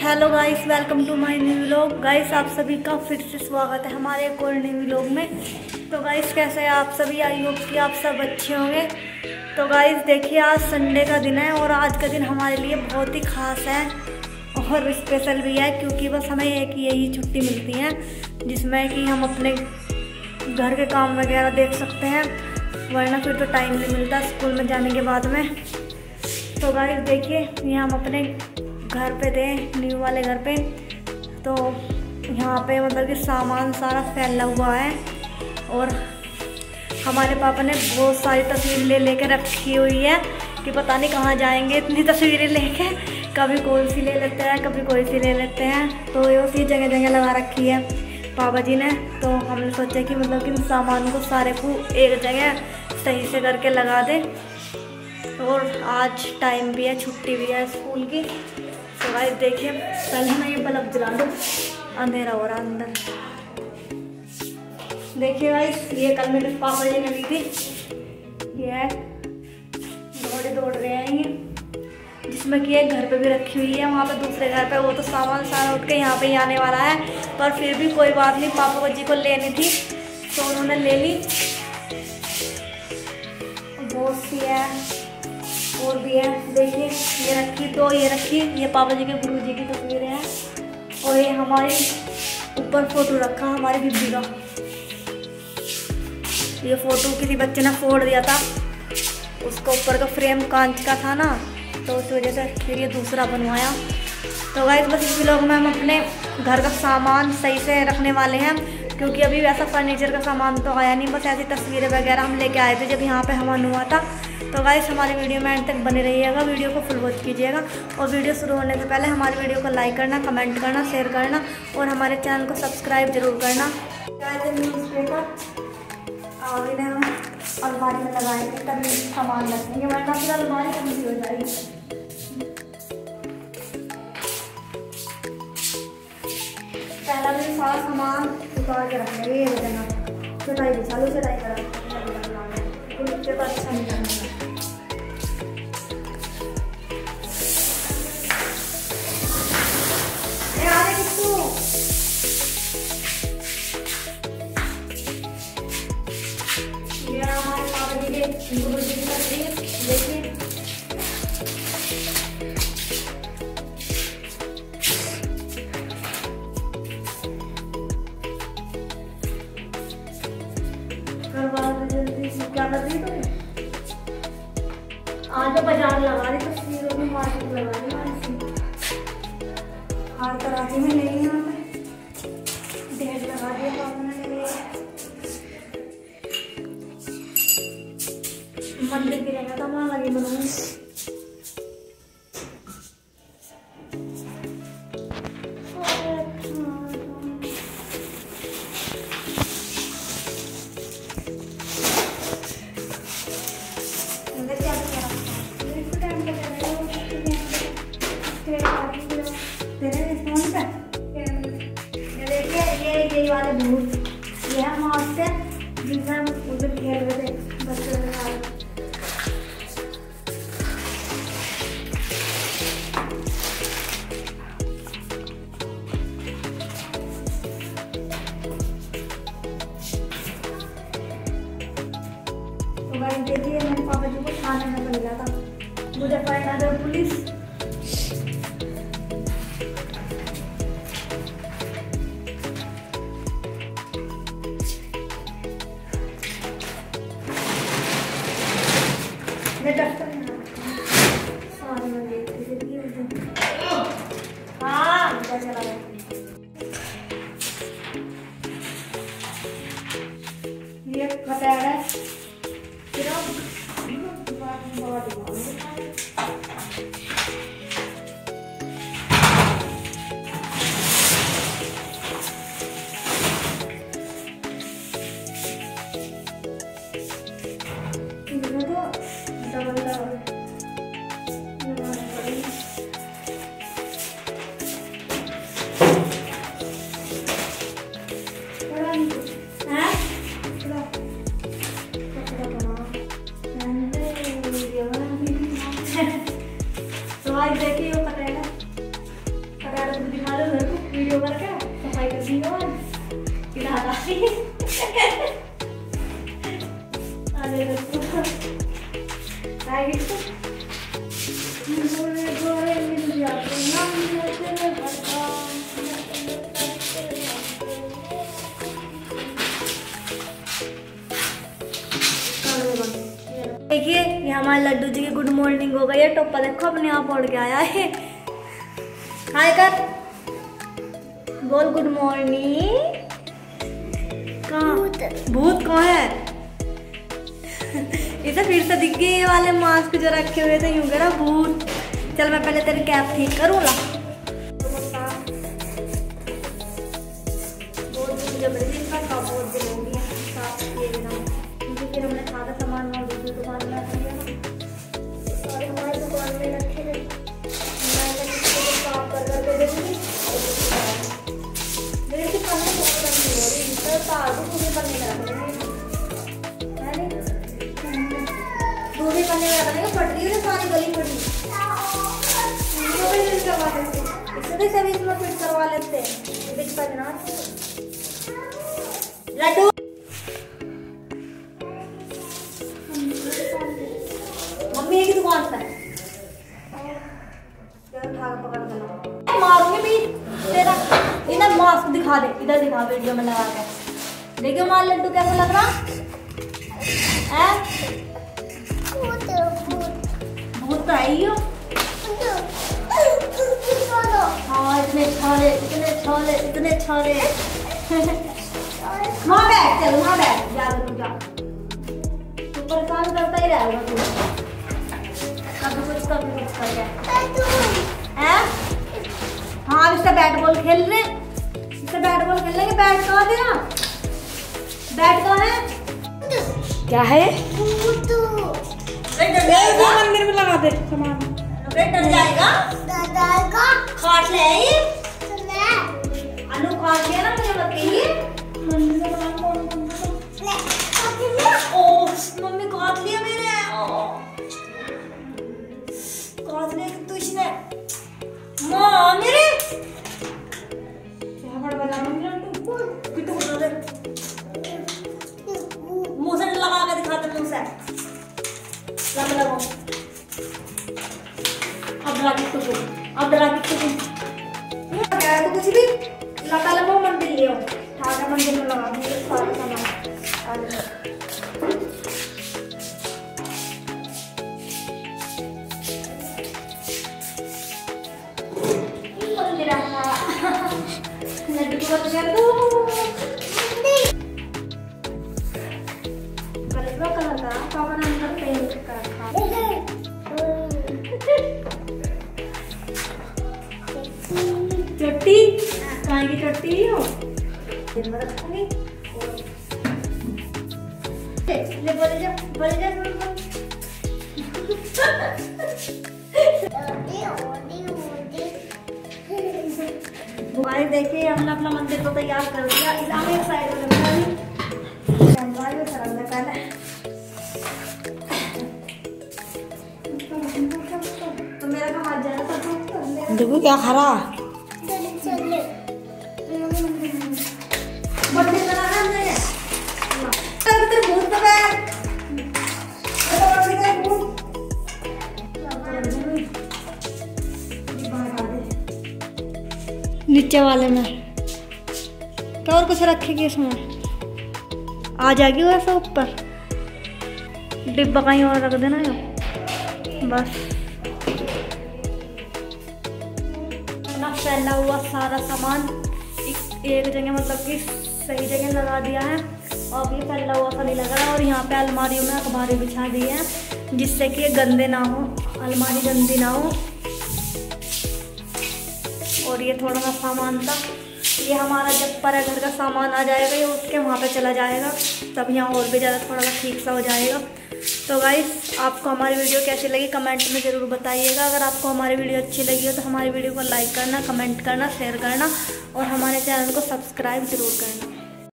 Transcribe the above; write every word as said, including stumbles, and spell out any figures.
Hello guys, welcome to my new vlog. Guys आप सभी का फिर से स्वागत है हमारे एक और न्यू व्लॉग में। तो गाइस कैसे हैं आप सभी? आई होप कि आप सब अच्छे होंगे। तो गाइस देखिए, आज संडे का दिन है और आज का दिन हमारे लिए बहुत ही खास है और स्पेशल भी है, क्योंकि बस हमें एक यही छुट्टी मिलती है जिसमें कि हम अपने घर के काम वगैरह देख सकते हैं, वरना फिर तो टाइम नहीं मिलता स्कूल में जाने के बाद में। तो गाइस देखिए, ये हम अपने घर पे थे, न्यू वाले घर पे। तो यहाँ पे मतलब कि सामान सारा फैला हुआ है और हमारे पापा ने बहुत सारी तस्वीरें ले लेके रखी हुई है कि पता नहीं कहाँ जाएंगे इतनी तस्वीरें लेके। कभी कोई सी ले लेते हैं, कभी कोई सी ले लेते हैं। तो ये उसी जगह जगह लगा रखी है पापा जी ने। तो हमने सोचा कि मतलब कि इन सामान को सारे को एक जगह सही से करके लगा दें। और आज टाइम भी है, छुट्टी भी है स्कूल की। तो गाइस देखिए, पहले मैं ये बल्ब जला दूँ, अंधेरा हो रहा अंदर। देखिए गाइस, ये कल मेरे पापा जी ने ली थी। ये दौड़े दौड़ रहे हैं ये, जिसमें कि एक घर पे भी रखी हुई है, वहाँ पे दूसरे घर पे। वो तो सामान सारा उठ के यहाँ पे ही आने वाला है, पर फिर भी कोई बात नहीं, पापा जी को लेनी थी तो उन्होंने ले ली। बहुत सी है और भी है। देखिए ये रखी, तो ये रखी, ये पापा जी के गुरु जी की तस्वीरें हैं। और ये हमारे ऊपर फोटो रखा हमारी बीबी का। ये फोटो किसी बच्चे ने फोड़ दिया था, उसका ऊपर का फ्रेम कांच का था ना, तो उस वजह से फिर ये दूसरा बनवाया। तो गाइस बस इस व्लॉग में हम अपने घर का सामान सही से रखने वाले हैं, क्योंकि अभी वैसा फर्नीचर का सामान तो आया नहीं, बस ऐसी तस्वीरें वगैरह हम लेके आए थे जब यहाँ पे हवन हुआ था। तो गाइस हमारी वीडियो में एंड तक बने रहिएगा, वीडियो को फुल वॉच कीजिएगा। और वीडियो शुरू होने से पहले हमारी वीडियो को लाइक करना, कमेंट करना, शेयर करना और हमारे चैनल को सब्सक्राइब जरूर करना। न्यूज़पेपर और इन्हें हम अलमारी में लगाएंगे, तभी सामान रखेंगे, वरना फिर अलमारी कमजोर हो जाएगी। पहला भी सारा सामान उतार के रखेंगे। ये देना चटाई बिछा लो, चटाई करा नीचे पर अच्छा नहीं करना। ये हमारे पापा जी के गुरु जी की तस्वीर देखिए। क्या कर रही तुम? आज तो बाजार लगा रही, तस्वीरों में मार्केट लगा रही, हर तरह में नहीं है, यहाँ पे ढेर लगा दिया पापा ने। मंदिर की जगह तो वहाँ लगी बनूंगी। ये वाले भूत, ये है मास्टर जिनसे हम उधर खेल रहे थे बच्चों के साथ। तो गाइस देखिए, मेरे पापा जी को थाने में मिल गया था, मुझे पकड़ा पुलिस। मैं डॉक्टर सारे में देख रही थी। हाँ चला गया। ये कटाया है सिर्फ मैडम को दिखा दो मेरे को वीडियो करके सफाई कर दी और किधर आ रही अरे देखो राइट गोरे गोरे मिल जाते ना मिलते बता देखिए ये हमारे लड्डू जी की गुड मॉर्निंग हो गई है। टोपा देखो अपने आप उड़ के आया है। हाय कर बोल गुड मॉर्निंग। कहाँ भूत कहाँ है? इसे फिर से दिख गए ये वाले मास्क जो रखे हुए थे यूं करा भूत। चल मैं पहले तेरी कैप ठीक करूँ ला फिर हमने खाना सामान और दूसरी दुकान में रख लिया ना और हमारी दुकान में रखे थे साफ कर कर दे देंगे। मेरे से खाना बहुत बंद हो रही है तो आलू पूरे पन्ने में रख देंगे दूसरे पन्ने में रख देंगे। फट रही है सारी गली फटी इससे तो सभी इसमें फिट करवा लेते हैं लड्डू। मम्मी की दुकान पर मारूंगी भी तेरा। इधर मास्क दिखा दे इधर दिखा वीडियो में लगा के देखियो हमारा लड्डू कैसा लग रहा है। भूत तो है ही हो। हाँ इतने छोले इतने छोले इतने छोले वहाँ बैठ चल वहाँ बैठ जा तू जा तू परेशान करता ही रहेगा तू कभी कुछ कभी कुछ कर जाए। हाँ अब इससे बैट बॉल खेल रहे इससे बैट बॉल खेल लेंगे। बैट कहाँ दे ना बैट कहाँ है क्या है मंदिर में लगा दे सामान डर जाएगा खाट ले अनु खाट लिया ना मुझे बताइए मम्मी काट लिया मेरे काट लिया तुझने माँ मेरे क्या बड़ा बना मम्मी तू कितना बता दे मुंह से लगा के दिखा दे मुंह से लगा लगाओ अब डरा के तू अब डरा के तू क्या तो कुछ भी लगा लगा मंदिर ले आओ ठाकर मंदिर में लगा दूंगी सारे सामान चट्टी कहाँ की चट्टी हो दिन में रखूंगी ले बोले जा बोले जा भाई देखिए हमने अपना मंदिर को तैयार कर दिया। इलाम एक साइड में रखा है भाई वो सरंगा पहले तो मेरा का हाथ जाना था देखो क्या खरा बर्थडे करा है हमने तेरे भूत पे बैठ नीचे वाले में क्या और कुछ रखेगी इसमें आ जाएगी वैसा ऊपर डिब्बा कहीं और रख देना यो बस ना फैला हुआ सारा सामान एक, एक जगह मतलब कि सही जगह लगा दिया है और ये फैला हुआ सा नहीं लग रहा। और यहाँ पे अलमारियों में अखबारें बिछा दी हैं जिससे कि ये गंदे ना हो अलमारी गंदी ना हो। और ये थोड़ा सा सामान था ये हमारा जब पर घर का सामान आ जाएगा ये उसके वहाँ पे चला जाएगा तब यहाँ और भी ज़्यादा थोड़ा सा ठीक सा हो जाएगा। तो गाइस आपको हमारी वीडियो कैसी लगी कमेंट में ज़रूर बताइएगा। अगर आपको हमारी वीडियो अच्छी लगी हो तो हमारी वीडियो को लाइक करना, कमेंट करना, शेयर करना और हमारे चैनल को सब्सक्राइब जरूर करना।